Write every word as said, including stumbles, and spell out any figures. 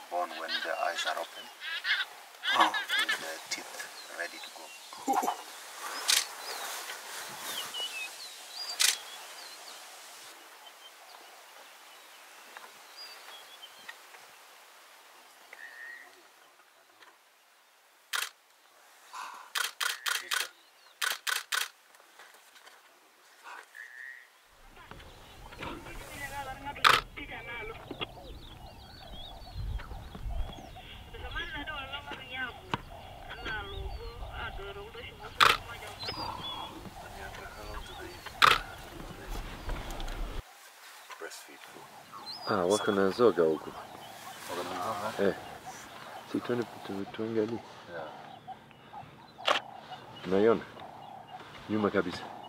born when the eyes are open, Oh. with the teeth ready to go. Ooh. Ah, wako na zoga huko. Eh. Si tuende tuangalie. Yeah. Unaiona? Nyuma kabisa.